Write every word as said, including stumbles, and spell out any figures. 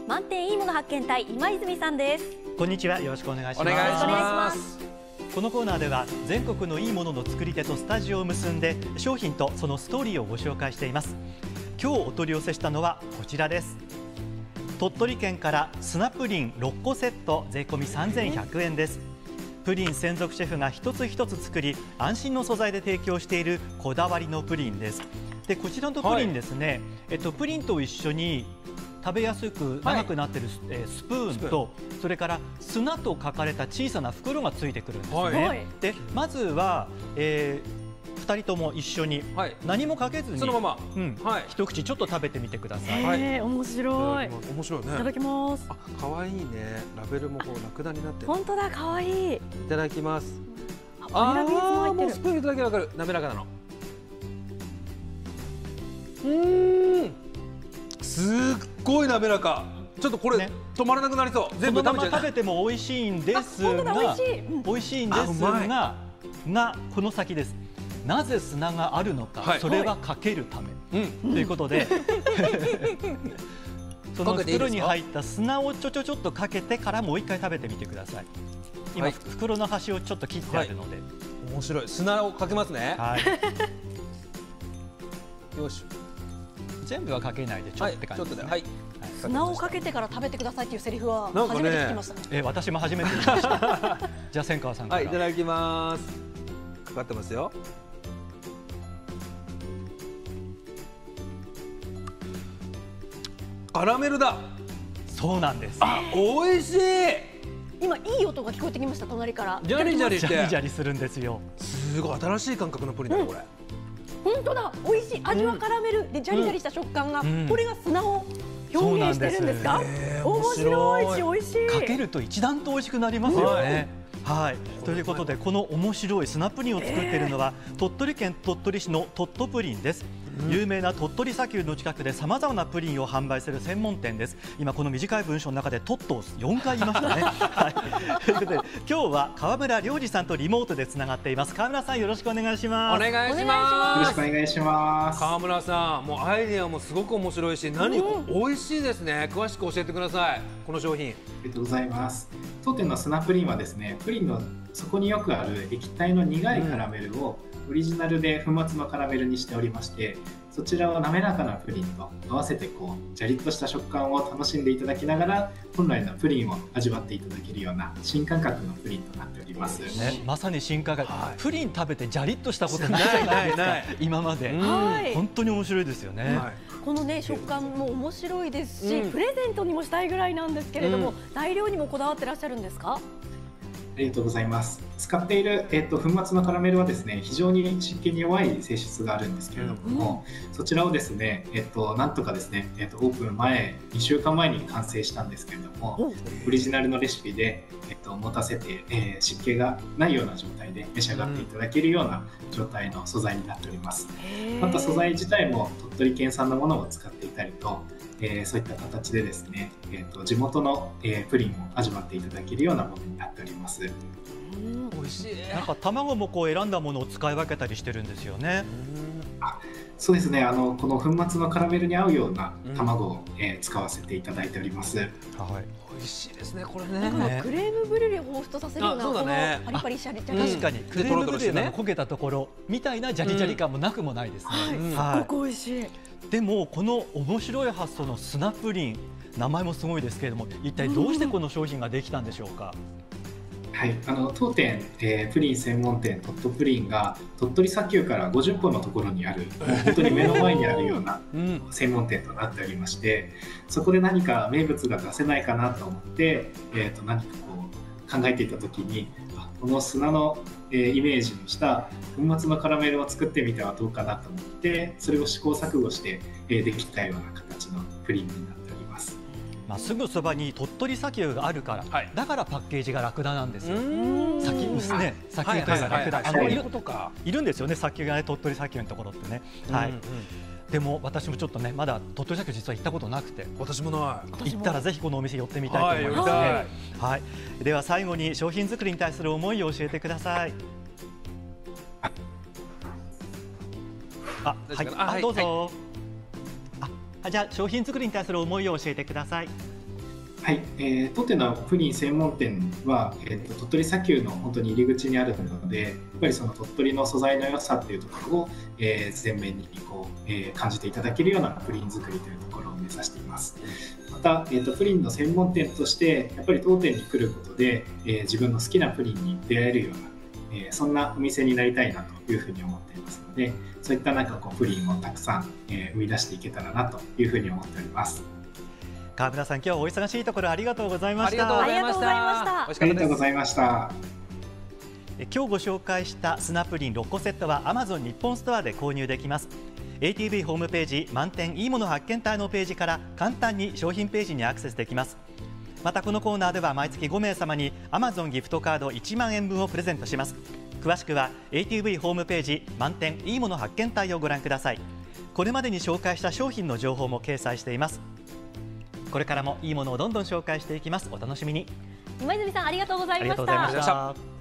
満点いいもの発見隊今泉さんです。 こんにちは、よろしくお願いします。 お願いします。 このコーナーでは全国のいいものの作り手とスタジオを結んで商品とそのストーリーをご紹介しています。今日お取り寄せしたのはこちらです。鳥取県から砂プリンろっこセット税込みさんぜんひゃくえんです。プリン専属シェフが一つ一つ作り安心の素材で提供しているこだわりのプリンです。でこちらのプリンですね、はい、えっと、プリンと一緒に食べやすく長くなっている、はい、えー、スプーンとそれから砂と書かれた小さな袋がついてくるんですね、はい、でまずは、えー、ふたりとも一緒に何もかけずに、はい、そのまま、うん、はい、一口ちょっと食べてみてください。 はい、面白い。 面白いね。 いただきます。 あ、可愛いね。ラベルもこうラクダになってる。 本当だ、可愛い。いただきます。 ああ、 もうスプーンいただけわかる。滑らかなの。うーん。すっごい滑らか。ちょっとこれ、ね、止まらなくなりそう。 全部食べ食べても美味しいんですが、美味しい、美味しいんですが、がこの先です。なぜ砂があるのか、はい、それはかけるため、はい、ということで、その袋に入った砂をちょちょちょっとかけてからもう一回食べてみてください。今、はい、袋の端をちょっと切ってあるので、はい、 面白い。砂をかけますね。はい。よし。 全部はかけないでちょっとって感じですね。はい、 砂をかけてから食べてくださいっていうセリフは初めて聞きました。 え、私も初めて聞きました。じゃあ千川さんから。 はい、いただきます。かかってますよ。カラメルだ。 そうなんです。 あ、美味しい。 今いい音が聞こえてきました。隣からジャリジャリしてジャリジャリするんですよ。 すごい新しい感覚のプリンだね、これ。 本当だ、美味しい。味はカラメルでジャリジャリした食感が、これが砂を表現してるんですか。面白いし美味しい。 かけると一段と美味しくなりますよね。はい、ということでこの面白い砂プリンを作っているのは、えー、鳥取県鳥取市のトットプリンです、うん、有名な鳥取砂丘の近くでさまざまなプリンを販売する専門店です。今この短い文章の中でトットをよんかい言いましたね、はい、ということで今日は川村良二さんとリモートでつながっています。川村さん、よろしくお願いします。 お願いします。 よろしくお願いします。 川村さん、もうアイデアもすごく面白いし、何、うん、美味しいですね。詳しく教えてください、この商品。ありがとうございます。当店の砂プリンはですね、プリンの底によくある液体の苦いカラメルをオリジナルで粉末のカラメルにしておりまして、そちらを滑らかなプリンと合わせてこうジャリッとした食感を楽しんでいただきながら、本来のプリンを味わっていただけるような新感覚のプリンとなっております、 ね、まさに新感覚、はい、プリン食べてジャリッとしたことないじゃないですか今まで、はい、本当に面白いですよね、はい、 このね食感も面白いですし、うん、プレゼントにもしたいぐらいなんですけれども、うん、材料にもこだわってらっしゃるんですか？ ありがとうございます。使っている、えー、と粉末のカラメルはですね、非常に湿気に弱い性質があるんですけれども、うん、そちらをですね、えー、となんとかですね、えー、とオープン前にしゅうかんまえに完成したんですけれども、オリジナルのレシピで、えー、と持たせて、えー、湿気がないような状態で召し上がっていただけるような状態の素材になっております。また素材自体も鳥取県産のものを使っていたりと、えー、そういった形でですね、えー、と地元の、えー、プリンを味わっていただけるようなものになっております。 美味しい。なんか卵もこう選んだものを使い分けたりしてるんですよね。 あ、そうですね。あのこの粉末のカラメルに合うような卵を、うん、えー、使わせていただいております。はい。 美味しいですね、これね。 なんかクレームブリュレを彷彿とさせるような、このパリパリシャリシャリ。 確かにクレームブリュレの焦げたところみたいなジャリジャリ感もなくもないですね。 うん、はい、すっごく美味しい。 でもこの面白い発想の砂プリン、名前もすごいですけれども、一体どうしてこの商品ができたんでしょうか？ はい、あの当店、えー、プリン専門店トットプリンが鳥取砂丘からごじゅっぽんのところにある、本当に目の前にあるような専門店となっておりまして、そこで何か名物が出せないかなと思って、えー、と何かこう考えていた時に、この砂の、えー、イメージにした粉末のカラメルを作ってみてはどうかなと思って、それを試行錯誤して、えー、できたような形のプリンになっております。 まあ、すぐそばに鳥取砂丘があるから、はい、だからパッケージがラクダなんですよ。砂丘ですね。砂丘というのはラクダ。あのいることか。いるんですよね。砂丘がね、鳥取砂丘のところってね。はい。うんうん、でも私もちょっとね、まだ鳥取砂丘実は行ったことなくて。 私もない。 行ったらぜひこのお店寄ってみたいと思いますね。はい。はい、では最後に商品作りに対する思いを教えてください。あ、はい。あ、どうぞ。あ、じゃあ商品作りに対する思いを教えてください。 はい、えー、当店のプリン専門店は、えー、と鳥取砂丘の本当に入り口にあるので、やっぱりその鳥取の素材の良さっていうところを、えー、前面にこう、えー、感じていただけるようなプリン作りというところを目指しています。また、えー、とプリンの専門店としてやっぱり当店に来ることで、えー、自分の好きなプリンに出会えるような、えー、そんなお店になりたいなというふうに思っていますので、そういったなんかこうプリンをたくさん、えー、生み出していけたらなというふうに思っております。 川村さん、今日はお忙しいところありがとうございました。 ありがとうございました。 ありがとうございました。 今日ご紹介した砂プリンろっこセットは アマゾン 日本ストアで購入できます。 エーティーブイ ホームページ満点いいもの発見隊のページから簡単に商品ページにアクセスできます。またこのコーナーでは毎月ごめいさまに アマゾン ギフトカードいちまんえんぶんをプレゼントします。詳しくは エーティーブイ ホームページ満点いいもの発見隊をご覧ください。これまでに紹介した商品の情報も掲載しています。これからもいいものをどんどん紹介していきます。お楽しみに。 今泉さん、ありがとうございました。 ありがとうございました。